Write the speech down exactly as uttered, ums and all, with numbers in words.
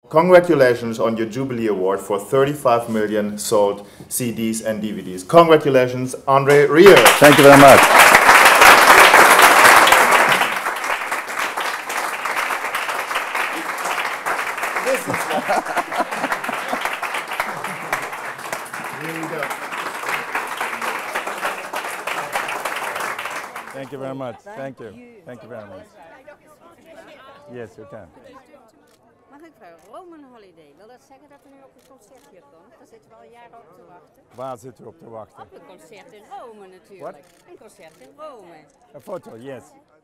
Congratulations on your Jubilee Award for thirty-five million sold C Ds and D V Ds. Congratulations, André Rieu. Thank you very much. Here we go. Thank you very much. Thank you. Thank you very much. Yes, you can. Mag ik vragen, Roman Holiday, wil dat zeggen dat er nu op een concert hier komt? Daar zitten we al jaren op te wachten. Waar zitten we op te wachten? Op een concert in Rome natuurlijk. What? Een concert in Rome. A photo, yes.